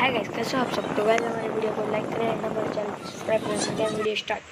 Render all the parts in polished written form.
Hi guys, कैसे हो आप सब। तो गाइस हमारे वीडियो को लाइक करें, हमारे चैनल को सब्सक्राइब कर सकते हैं। Video start.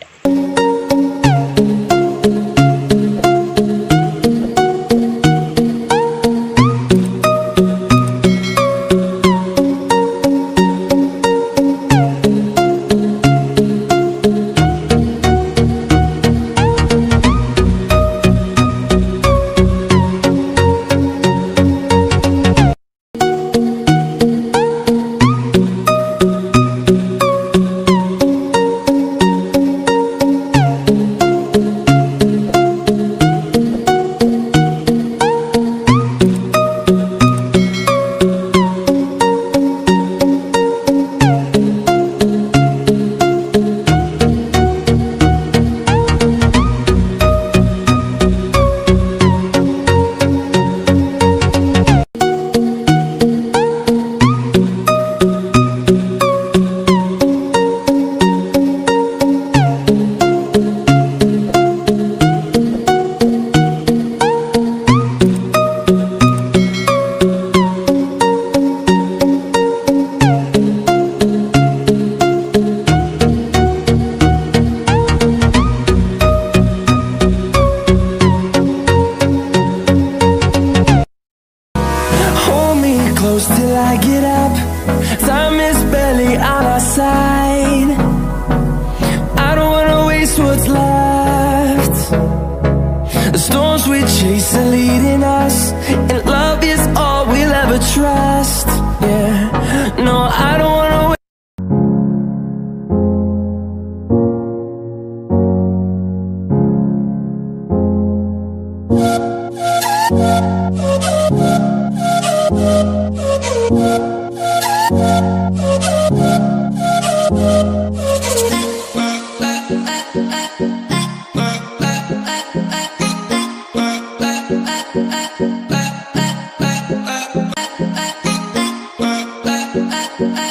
Close till I get up. Time is barely on our side. I don't wanna waste what's left. The storms we chase are leading us, and love is all we'll ever trust. Yeah, no, I don't wanna wait.